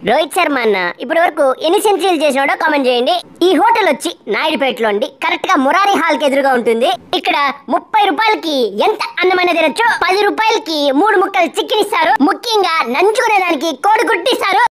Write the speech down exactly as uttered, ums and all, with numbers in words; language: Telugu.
రోహిత్ శర్మ అన్న ఇప్పటి వరకు ఎన్ని సెంచరీలు చేసినాడో కామెంట్ చేయండి. ఈ హోటల్ వచ్చి నాయుడుపేటలో అండి, కరెక్ట్ గా మురారి హాల్ కి ఎదురుగా ఉంటుంది. ఇక్కడ ముప్పై రూపాయలకి ఎంత అన్నమైన తినొచ్చు, పది రూపాయలకి మూడు ముక్కలు చికెన్ ఇస్తారు. ముఖ్యంగా నంచుకునే దానికి కోడి గుడ్డిస్తారు.